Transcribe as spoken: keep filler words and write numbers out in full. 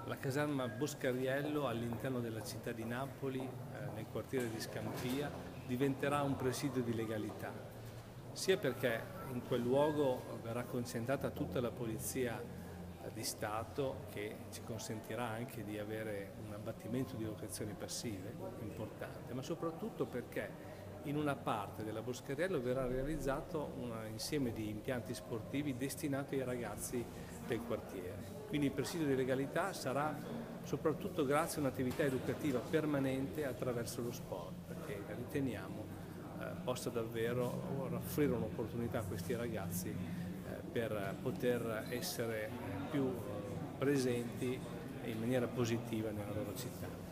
La caserma Boscariello all'interno della città di Napoli, eh, nel quartiere di Scampia, diventerà un presidio di legalità, sia perché in quel luogo verrà concentrata tutta la polizia eh, di Stato, che ci consentirà anche di avere un abbattimento di locazioni passive importante, ma soprattutto perché in una parte della Boscariello verrà realizzato un insieme di impianti sportivi destinati ai ragazzi del quartiere. Quindi il presidio di legalità sarà soprattutto grazie a un'attività educativa permanente attraverso lo sport, che riteniamo eh, possa davvero offrire un'opportunità a questi ragazzi eh, per poter essere più presenti in maniera positiva nella loro città.